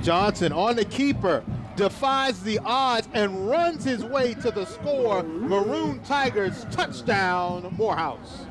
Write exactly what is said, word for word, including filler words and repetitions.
Johnson on the keeper, defies the odds and runs his way to the score. Maroon Tigers touchdown, Morehouse.